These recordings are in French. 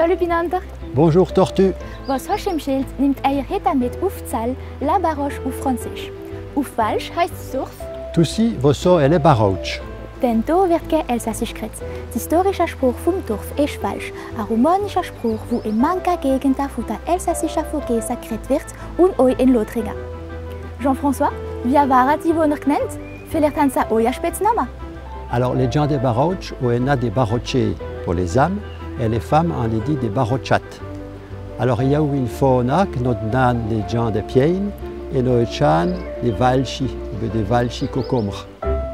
Salut Pinanter. Bonjour Tortue. Was Hochemschild nimmt eier Heta mit Ufzahl, la Baroche ou Französisch. Auf Falsch heißt Surf. Tussi vosso elle Baroche. Denn do wird ge Elsassisch kret. Historischer Spruch vom Dorf ist falsch. Ein romanischer Spruch, wo in mancher Gegend von der elsassischer Vogesa kret wird und oi in Lothringen. Jean-François, wie war die Wohner genannt? Vielleicht haben sie euer Spitznamen. Alors les gens des Baroches, on a des Barochés pour les âmes et les femmes on les dit des Barochates. Alors il y a une fauna que nous donnons les gens des pieds et nous chan des Valchi, des Valchi cocomres.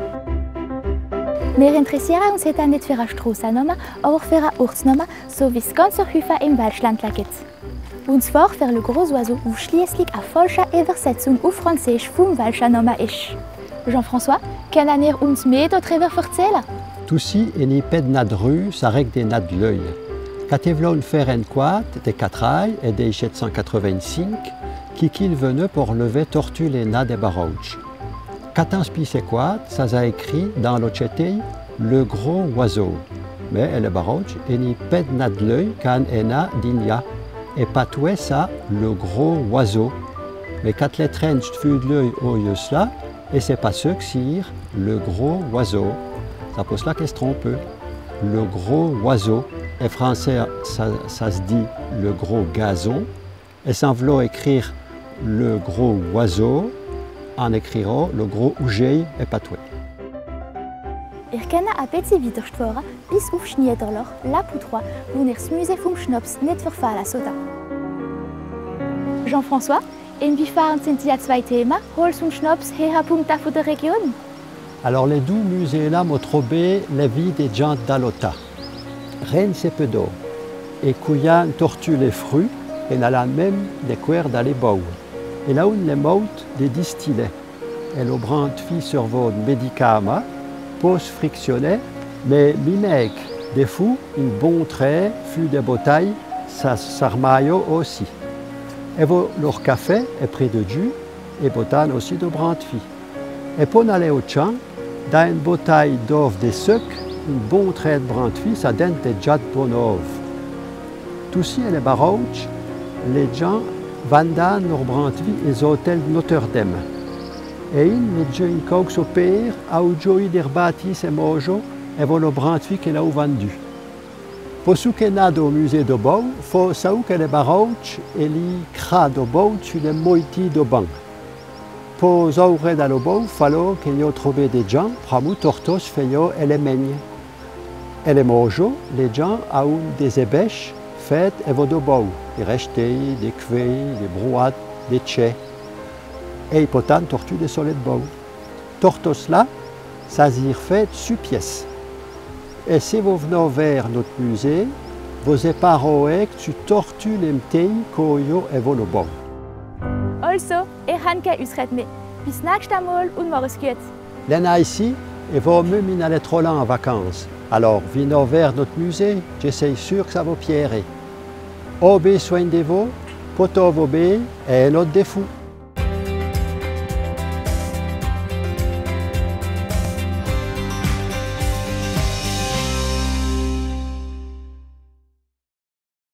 Wir interessieren uns heute nicht für eine Strassenummer, aber für eine Ortsnummer, so wie es ganz häufig im Welschland gibt. Und zwar für le Gros Oiseau, wo schließlich eine falsche Übersetzung auf Französisch vom Welschen Namen ist. Jean-François, können ihr uns mehr darüber erzählen? Tussi est ni ped nad rue, ça règle des nad l'œil. Catevlon faire en quat, des 4 ailes et des 785, qui qu'il venait pour lever tortue les nad des Baroches. Catans Pissequat, ça a écrit dans l'Ochetei le gros oiseau. Mais elle est baroche et ni ped nad l'œil can ena digna. Et patoué ça le gros oiseau. Mais quatre lettres fut de l'œil au là, et c'est pas ce que sire le gros oiseau. Ça pose la question un peu. Le gros oiseau. En français, ça se dit le gros gazon. Et sans vouloir écrire le gros oiseau, en écrivant le gros ougei et patoué. Ich kenne ein bisschen weiterfahren bis auf Schniederloch, La Poutroie, wo ihr das Musée vom Schnaps nicht verfallen sollte. Jean-François, inwiefern sind die zwei Themen, Holz und Schnaps, Höhepunkte von der Region? Alors les deux musées-là m'ont trouvé la vie des gens d'Alota. Rennes c'est peu d'eau, et Couillan tortue les fruits, et n'a la même des cuirs dans les bouts. Et là où les moutes des distillés. Et le brand fit sur votre médicament, pose frictionné, mais mimec des fous, une bonne trait, fut des bouteilles, ça s'armaille aussi. Et leur café est pris de jus, et botan aussi de brand fi. Et pour aller au champ, dans une bouteille d'oeuf des sucres, une bonne trait de brand fi, ça donne des jats de bon œuf. Tout ci, les Baroches, les gens vendent leur brand fi les hôtels de Notre-Dame. Et il une coque au père, a eu joie d'herbatis et mojo, et voilà le brand-fi qu'elle a vendu. Pour ceux qui sont au musée de Bau, il faut savoir que les Baroches et les cras de Bau sur les moitiés de banc. Pour ouvrir dans le Bau, il fallait qu'il y ait trouvé des gens, pramou tortos, feyo et les meignes. Et les mojo, les gens ont des ébèches faites et vont de Bau, des rejetés, des cueils, des brouettes, des tchais. Et potan tortue des solets de bau. Tortos là, ça s'y fait sur pièce. Et si vous venez vers notre musée, vous épargnez que tu tortues les mteilles koyo et vos bau. Also, hanke usret bis nächstes Mal und mach's gut. L'en ici, et vaut mieux m'en aller trop lent en vacances. Alors, venez vers notre musée, j'essaye sûr que ça va pierrer. Obé soignez-vous, poto vos et un autre des fous.